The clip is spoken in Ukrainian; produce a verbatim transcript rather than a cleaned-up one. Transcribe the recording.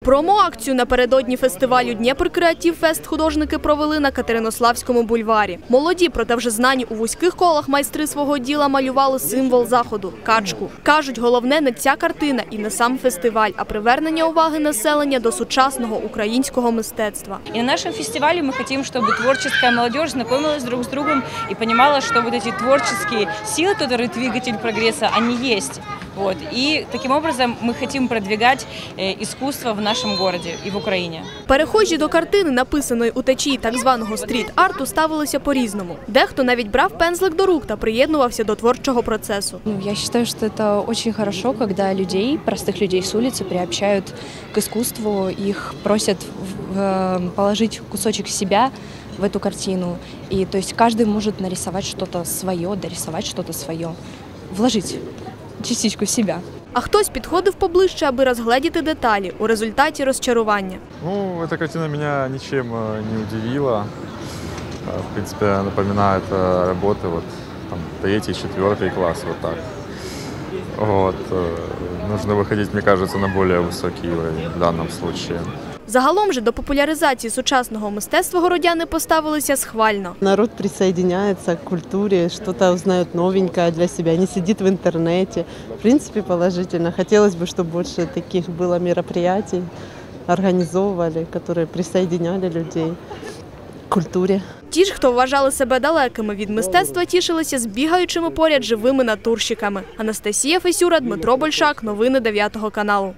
Промо-акцію напередодні фестивалю «Дніпр Креатив Фест» художники провели на Катеринославському бульварі. Молоді, проте вже знані у вузьких колах майстри свого діла малювали символ заходу – качку. Кажуть, головне не ця картина і не сам фестиваль, а привернення уваги населення до сучасного українського мистецтва. И на нашем фестивале мы хотим, чтобы творческая молодежь знакомилась друг с другом и понимала, что вот эти творческие силы, которые двигатель прогресса, они есть. Вот. И таким образом мы хотим продвигать искусство в нашем городе и в Украине. Перехожі до картини, написаної у течії так званого стріт-арту, ставилися по-різному. Дехто навіть брав пензлик до рук та приєднувався до творчого процесу. Я считаю, что это очень хорошо, когда людей, простых людей с улицы приобщают к искусству, их просят положить кусочек себя в эту картину. И то есть каждый может нарисовать что-то свое, дорисовать что-то свое, вложить частичку себя. А хтось підходив поближче, аби розгледіти деталі. У результаті розчарування. Ну, эта картина меня ничем не удивила. В принципе, напоминает работы вот, там, третий, четвертый класс, вот так. Вот. Нужно выходить, мне кажется, на более высокий уровень в данном случае. Загалом же до популяризації сучасного мистецтва городяни поставилися схвально. Народ присоединяется к культуре, что-то узнает новенькое для себя, не сидит в интернете. В принципе, положительно. Хотелось бы, чтобы больше таких было мероприятий, организовывали, которые присоединяли людей к культуре. Ті ж, хто вважали себе далекими від мистецтва, тішилися збігаючими поряд живими натурщиками. Анастасія Фесюра, Дмитро Большак. Новини дев'ятого каналу.